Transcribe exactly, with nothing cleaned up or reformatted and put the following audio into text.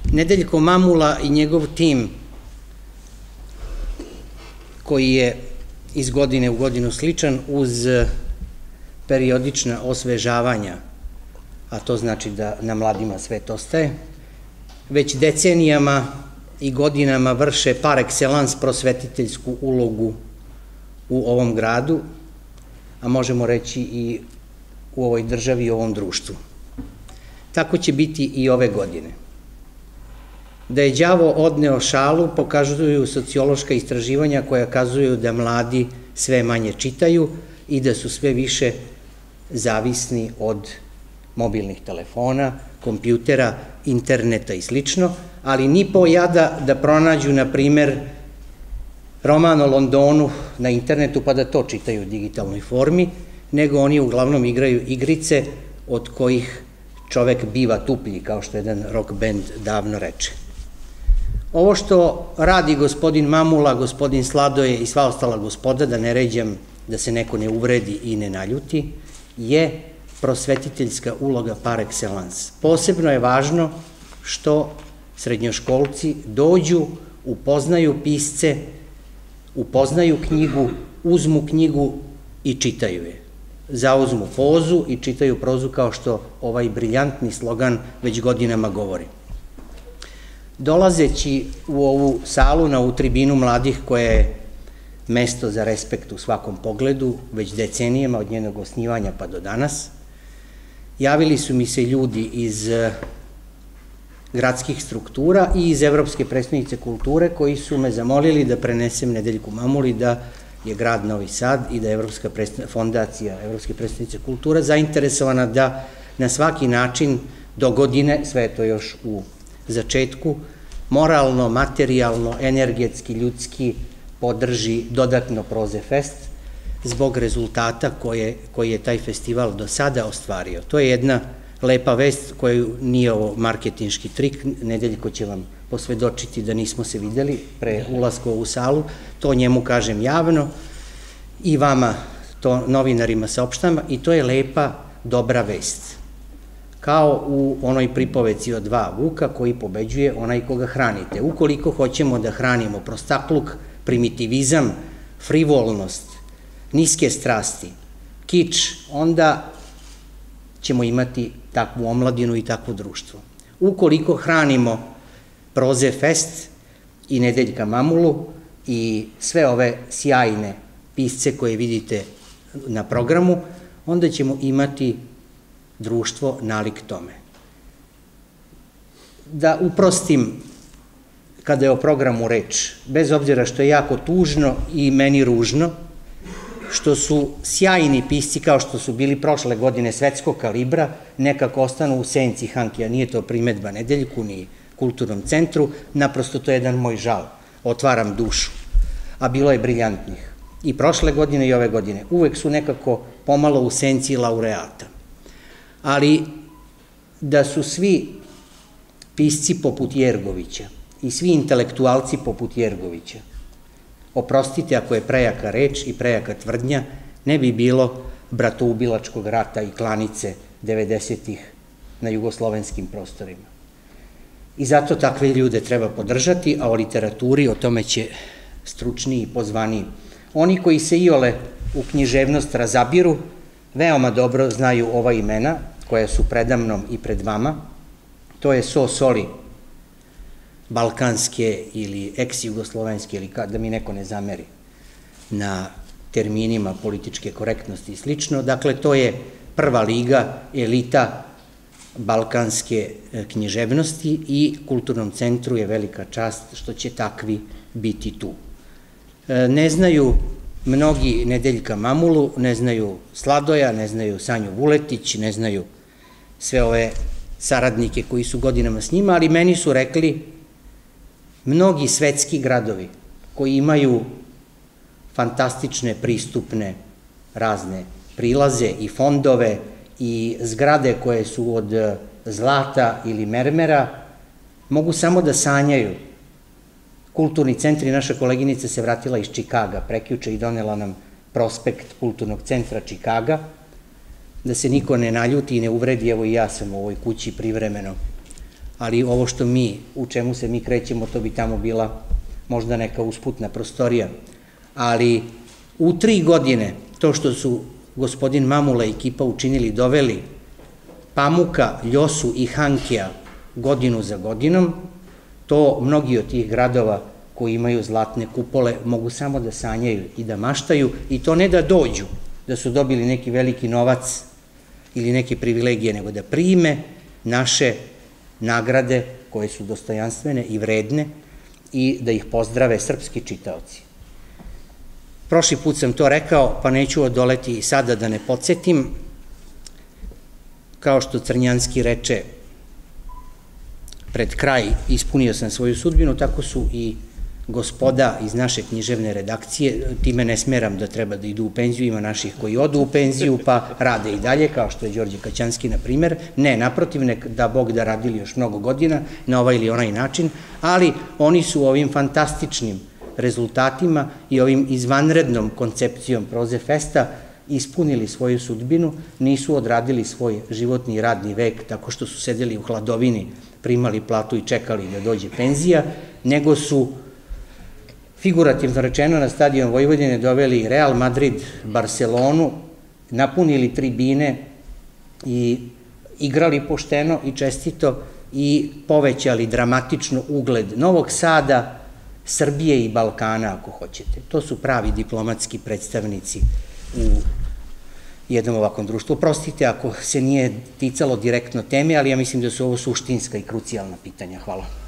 Nedeljko Mamula i njegov tim, koji je iz godine u godinu sličan, uz periodična osvežavanja, a to znači da na mladima svet ostaje, već decenijama i godinama vrše par excellence prosvetiteljsku ulogu u ovom gradu, a možemo reći i u ovoj državi i u ovom društvu. Tako će biti i ove godine. Da je đavo odneo šalu pokazuju sociološka istraživanja koja kazuju da mladi sve manje čitaju i da su sve više zavisni od mobilnih telefona, kompjutera, interneta i slično, ali ni po jada da pronađu, na primer, roman o Londonu na internetu pa da to čitaju u digitalnoj formi, nego oni uglavnom igraju igrice od kojih čovek biva tuplji, kao što jedan rock band davno reče. Ovo što radi gospodin Mamula, gospodin Sladoje i sva ostala gospoda, da ne ređam da se neko ne uvredi i ne naljuti, je prosvetiteljska uloga par excellence. Posebno je važno što srednjoškolci dođu, upoznaju pisce, upoznaju knjigu, uzmu knjigu i čitaju je. Zauzmu pozu i čitaju prozu, kao što ovaj briljantni slogan već godinama govori. Dolazeći u ovu salu, na ovu tribinu mladih, koja je mesto za respekt u svakom pogledu, već decenijama od njenog osnivanja pa do danas, javili su mi se ljudi iz gradskih struktura i iz Evropske prestonice kulture, koji su me zamolili da prenesem Nedeljku Mamuli da je grad Novi Sad i da je Evropska fondacija Evropske prestonice kultura zainteresovana da na svaki način do godine, sve je to još u začetku, moralno, materijalno, energetski, ljudski podrži dodatno Proze Fest zbog rezultata koji je taj festival do sada ostvario. To je jedna lepa vest koju nije ovo marketinški trik, Nedeljko će vam posvedočiti da nismo se videli pre ulaska u ovu salu, to njemu kažem javno i vama, to novinarima saopštam, i to je lepa, dobra vest. Kao u onoj pripoveci o dva vuka koji pobeđuje onaj koga hranite. Ukoliko hoćemo da hranimo prostakluk, primitivizam, frivolnost, niske strasti, kič, onda ćemo imati takvu omladinu i takvo društvo. Ukoliko hranimo Proze Fest i Nedeljka Mamulu i sve ove sjajne pisce koje vidite na programu, onda ćemo imati društvo nalik tome. Da uprostim, kada je o programu reč, bez obzira što je jako tužno i meni ružno, što su sjajni pisci, kao što su bili prošle godine svetskog kalibra, nekako ostanu u senci Hankija. Nije to primetba Nedeljku ni Kulturnom centru, naprosto to je jedan moj žal. Otvaram dušu. A bilo je briljantnih. I prošle godine i ove godine. Uvek su nekako pomalo u senci laureata. Ali da su svi pisci poput Jergovića i svi intelektualci poput Jergovića, oprostite ako je prejaka reč i prejaka tvrdnja, ne bi bilo bratoubilačkog rata i klanice devedesetih na jugoslovenskim prostorima. I zato takve ljude treba podržati, a o literaturi o tome će stručniji i pozvaniji. Oni koji se iole u književnost razabiru, veoma dobro znaju ova imena koja su predamnom i pred vama. To je so soli balkanske ili ex-jugoslovenske, ili da mi neko ne zameri na terminima političke korektnosti i slično. Dakle, to je prva liga, elita balkanske književnosti i Kulturnom centru je velika čast što će takvi biti tu. Ne znaju mnogi Nedeljka Mamulu, ne znaju Sladoja, ne znaju Sanju Vuletić, ne znaju sve ove saradnike koji su godinama s njima, ali meni su rekli mnogi svetski gradovi koji imaju fantastične pristupne razne prilaze i fondove i zgrade koje su od zlata ili mermera, mogu samo da sanjaju. Kulturni centri, naša koleginica se vratila iz Čikaga prekjuče i donela nam prospekt Kulturnog centra Čikaga, da se niko ne naljuti i ne uvredi, evo i ja sam u ovoj kući privremeno, ali ovo što mi, u čemu se mi krećemo, to bi tamo bila možda neka usputna prostorija. Ali u tri godine to što su gospodin Mamula i ekipa učinili, doveli Pamuka, Ljosu i Hankija godinu za godinom, to mnogi od tih gradova koji imaju zlatne kupole mogu samo da sanjaju i da maštaju, i to ne da dođu, da su dobili neki veliki novac ili neke privilegije, nego da prime naše nagrade koje su dostojanstvene i vredne i da ih pozdrave srpski čitaoci. Prošli put sam to rekao, pa neću odoleti i sada da ne podsjetim. Kao što Crnjanski reče, pred kraj ispunio sam svoju sudbinu, tako su i gospoda iz naše književne redakcije, time ne smeram da treba da idu u penziju, ima naših koji odu u penziju pa rade i dalje, kao što je Đorđe Kaćanski, na primer. Ne, naprotiv, nek da Bog da radili još mnogo godina na ovaj ili onaj način, ali oni su ovim fantastičnim rezultatima i ovim izvanrednom koncepcijom Proze Festa ispunili svoju sudbinu, nisu odradili svoj životni i radni vek tako što su sedeli u hladovini, primali platu i čekali da dođe penzija, nego su figurativno rečeno na stadion Vojvodine doveli Real Madrid, Barcelonu, napunili tribine i igrali pošteno i čestito i povećali dramatično ugled Novog Sada, Srbije i Balkana, ako hoćete. To su pravi diplomatski predstavnici u jednom ovakvom društvu. Prostite ako se nije ticalo direktno teme, ali ja mislim da su ovo suštinska i krucijalna pitanja. Hvala.